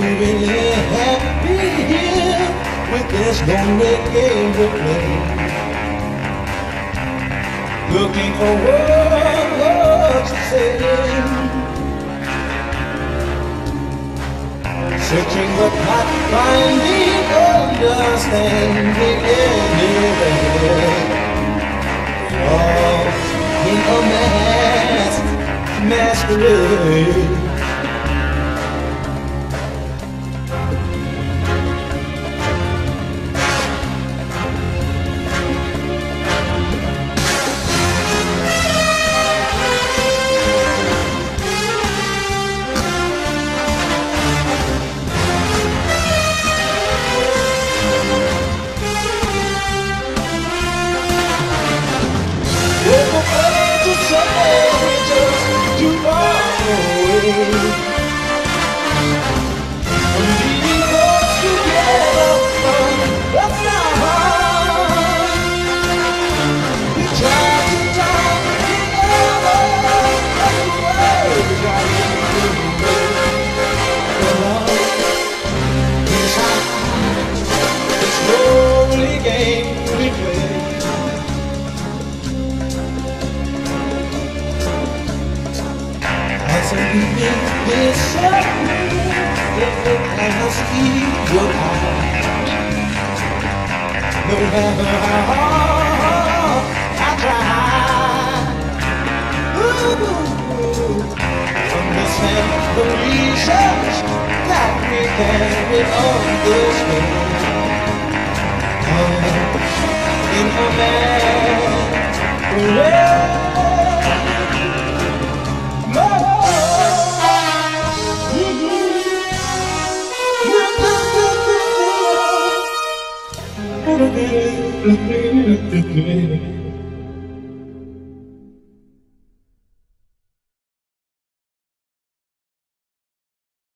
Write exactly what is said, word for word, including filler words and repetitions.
really happy here with this lonely game to play. Looking for words to say, searching but not finding understanding anyway. All in a mask, masquerade. No matter how hard I try, ooh, understand the reasons that we carry on this way. In a man,